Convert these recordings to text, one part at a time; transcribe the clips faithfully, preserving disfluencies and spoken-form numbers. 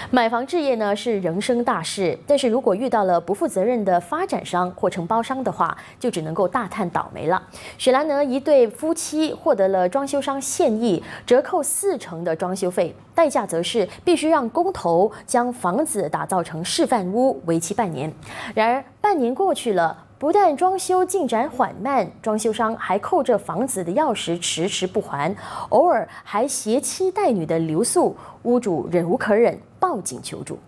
买房置业呢是人生大事，但是如果遇到了不负责任的发展商或承包商的话，就只能够大叹倒霉了。雪兰呢，一对夫妻获得了装修商现役折扣四成的装修费，代价则是必须让工头将房子打造成示范屋，为期半年。然而半年过去了。 不但装修进展缓慢，装修商还扣着房子的钥匙迟迟不还，偶尔还携妻带女的留宿，屋主忍无可忍，报警求助。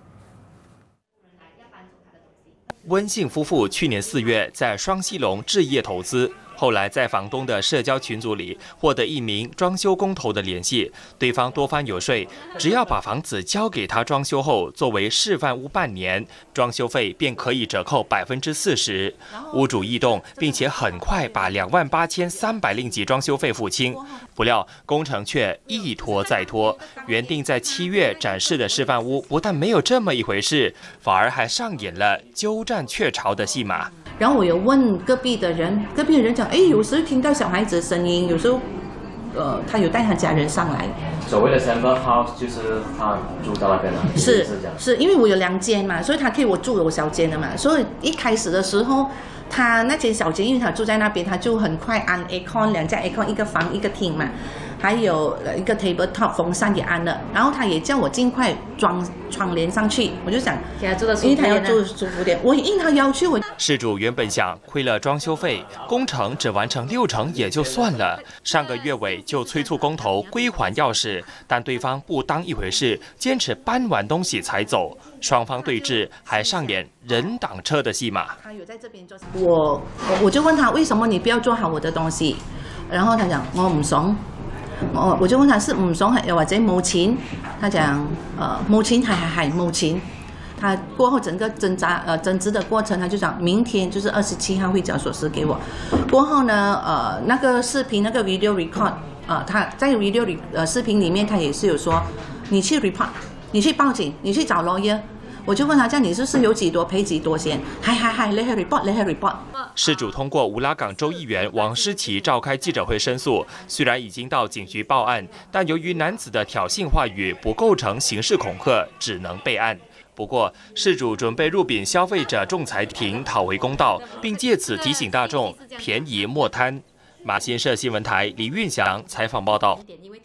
温姓夫妇去年四月在双溪龙置业投资。 后来在房东的社交群组里获得一名装修工头的联系，对方多番游说，只要把房子交给他装修后，作为示范屋半年，装修费便可以折扣百分之四十。屋主异动，并且很快把两万八千三百令吉装修费付清。不料工程却一拖再拖，原定在七月展示的示范屋，不但没有这么一回事，反而还上演了鸠占鹊巢的戏码。 然后我有问隔壁的人，隔壁的人讲，哎，有时候听到小孩子的声音，有时候，呃，他有带他家人上来。 所谓的 sample house 就是他住到那边了。 是是，因为我有两间嘛，所以他可以我住我小间的嘛，所以一开始的时候，他那间小间，因为他住在那边，他就很快安 aircon 两家 aircon 一个房一个厅嘛。 还有一个 table top 风扇也安了，然后他也叫我尽快装窗帘上去，我就想给他住的舒服点，因为他要住舒服点，我应他要求我。 事主原本想亏了装修费，工程只完成六成也就算了，上个月尾就催促工头归还钥匙，但对方不当一回事，坚持搬完东西才走，双方对峙，还上演人挡车的戏码。 他有在这边做，我我就问他为什么你不要做好我的东西，然後他講我唔爽。 我我就問他是唔爽又或者冇錢，他講呃冇錢係係係冇錢。他過後整個掙扎呃爭執的過程，他就講明天就是二十七號會交鎖匙給我。過後呢呃那個視頻那個 video record 呃他在 video 呃視頻裡面他也是有說你去 report 你去報警你去找 lawyer。 我就問他：這樣你是不是有幾多賠幾多先？係係係，你去 report， 你去 report。 事主通過烏拉港州議員王詩琪召開記者會申訴，雖然已經到警局報案，但由於男子的挑釁話語不構成刑事恐嚇，只能備案。不過，事主準備入稟消費者仲裁庭討回公道，並借此提醒大眾便宜莫貪。馬新社新聞台李運祥採訪報道。